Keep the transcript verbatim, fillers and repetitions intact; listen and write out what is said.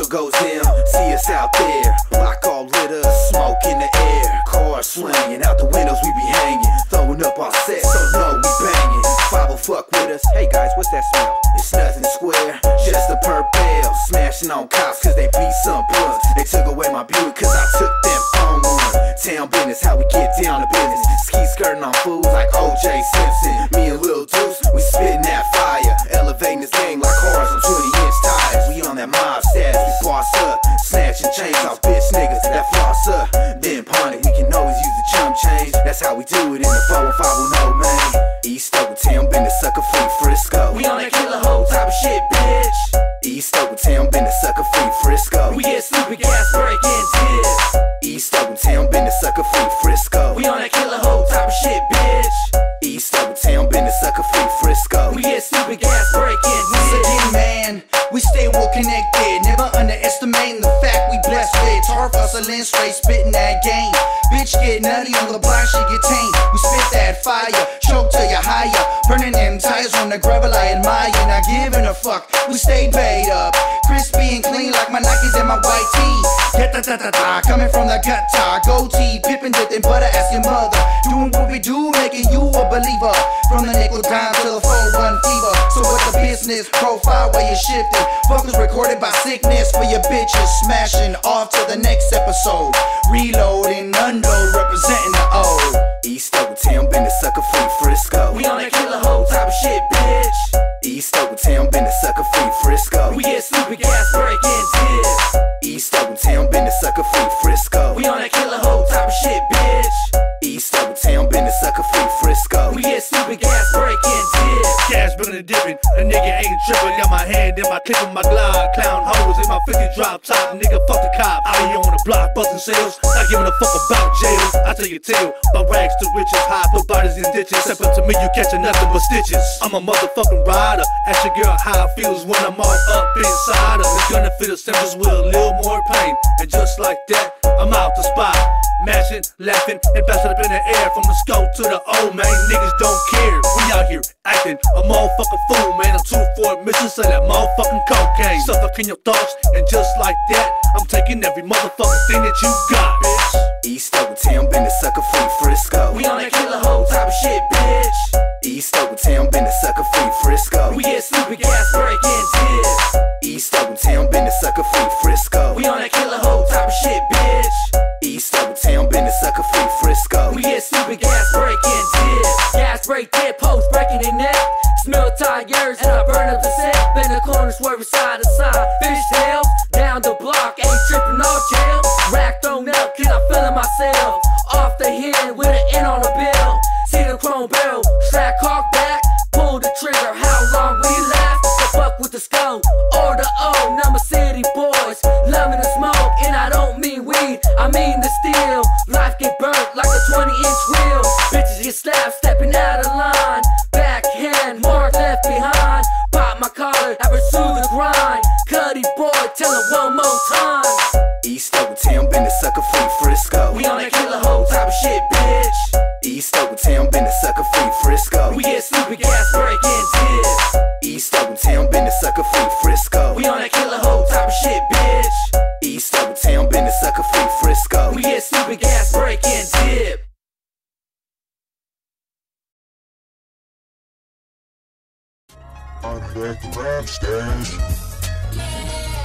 world goes dim, see us out there, block all lit up, smoke in the air, cars swinging, out the windows we be hanging, throwing up our sets, so no we banging. Five will fuck with us, hey guys, what's that smell? It's nothing square, just a purple, smashing on cops cause they beat some plugs. They took away my Buick cause I took them on one. Town business, how we get down to business, ski skirting on fools like O J Simpson. Me and Lil Deuce, we spitting that fire, elevating this game like cars on twenty inch tires. We on that mob status, we boss up, snatching chains off bitch niggas that floss up. Then pawn it, we can always use the chump change. That's how we do it in the four one five oh no man. East Oaktown, been the sucker free Frisco. We on that killer hoe type of shit, bitch. East Oaktown, been the sucker free Frisco. We get stupid gas breaking tips. East Oaktown, been the sucker free Frisco. We on that killer hoe type of shit, bitch. East Oaktown, been the sucker free Frisco. We get stupid gas breaking tips. Once again, man, we stay well connected. Never underestimating the fact we blessed with Tarf hustling, straight spitting that game. Bitch get nutty on the block, she get tame. We spit that fire, choke till you higher. Burning them tires on the gravel I admire. Not giving a fuck, we stay paid up. Crispy and clean like my Nikes and my white tee. Get da da da da, coming from the gutter. Goatee, pippin' dippin' butter, ask your mother. Doing what we do, making you a believer. From the nickel dime to the four one fever. So what's the business? Profile where you shifted. Focus recorded by sickness for your bitches. Smashing off to the next episode. Reloading, unload, representing the O. East Oaktown, been the sucker free Frisco. We on that killer hoe type of shit, bitch. East Oaktown, been the sucker free Frisco. We get stupid gas breaking tips. East Oaktown, been the sucker free Frisco. We on that killer hoe type of shit, bitch. East Oaktown, been the sucker free Frisco. We get stupid gas breaking tips. Cash billin' and dippin', a nigga ain't trippin'. Got my hand in my clip of my glide. Clown hoes in my fifty drop top. Nigga, fuck the cop. Out here on the block, bustin' sales. Not giving a fuck about jails. I tell you tale, about rags to riches. High, put bodies in ditches. Step up to me, you catchin' nothing but stitches. I'm a motherfucking rider. Ask your girl how it feels when I'm all up inside her. It's gonna feel the same, just with a little more pain. And just like that, I'm out the spot. Mashing, laughing, and bouncing up in the air. From the scope to the O, man, niggas don't care. We out here acting a motherfucking fool, man. I'm too for a mission, say that motherfucking cocaine. Suffocating your thoughts, and just like that, I'm taking every motherfucking thing that you got, bitch. East Oaktown, been the sucker free Frisco. We on that killer hoe type of shit, bitch. East Oaktown, been the sucker free Frisco. We get stupid gas breaking tips. East Oaktown, been the sucker free Frisco. We on that killer hoe type of shit, bitch. East Oaktown, been the sucker free Frisco. We get stupid gas breaking tips. Gas break tip, post breaking their neck. Smell tires and I burn up the set. Bend the corner, swerving side to side. Fish tail, down the block, ain't tripping off jail. Rack thrown up, cause I'm feeling myself. Off the hand with an N on the bill. See the chrome barrel, strap cock back. Pull the trigger, how long we last? The fuck with the skull, or the O. Number city boys, loving the smoke. And I don't mean weed, I mean the steel. Life get burnt like a twenty inch wheel. Bitches get slapped, stepping out of line. Backhand, mark left behind. Pop my collar, I pursue the grind. Cuddy boy, tell it one more time. East Oaktown, been the sucker free Frisco. We on that killer hoe type of shit, bitch. East Oaktown, been the sucker free Frisco. We get stupid gas breaking tips. East Oaktown, been the sucker free Frisco. We on that killer hoe type of shit, bitch. East Oaktown, been the sucker free Frisco. We get stupid gas breaking tip. I'm back to rap stage.